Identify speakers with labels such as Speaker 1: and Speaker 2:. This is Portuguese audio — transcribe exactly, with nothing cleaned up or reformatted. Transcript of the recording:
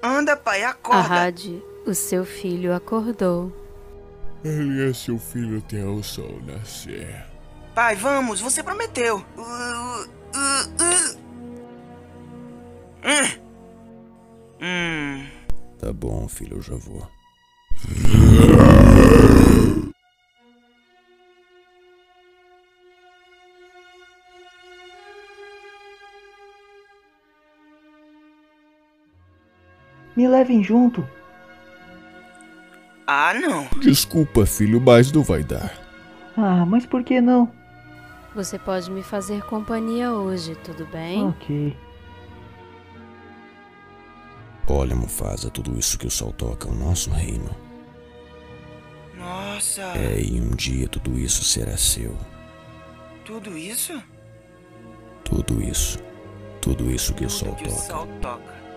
Speaker 1: Anda, pai, acorda.
Speaker 2: Ahad, o seu filho acordou.
Speaker 3: Ele é seu filho até o sol nascer.
Speaker 1: Pai, vamos, você prometeu. Uh, uh, uh. Hum. Hum.
Speaker 3: Tá bom, filho, eu já vou.
Speaker 4: Me levem junto.
Speaker 1: Ah, não.
Speaker 3: Desculpa, filho, mas não vai dar.
Speaker 4: Ah, mas por que não?
Speaker 2: Você pode me fazer companhia hoje, tudo bem?
Speaker 4: Ok.
Speaker 3: Olha, Mufasa, tudo isso que o sol toca é o nosso reino.
Speaker 1: Nossa.
Speaker 3: É, e um dia tudo isso será seu.
Speaker 1: Tudo isso?
Speaker 3: Tudo isso. Tudo isso que o sol
Speaker 1: Tudo que o
Speaker 3: toca.
Speaker 1: sol toca.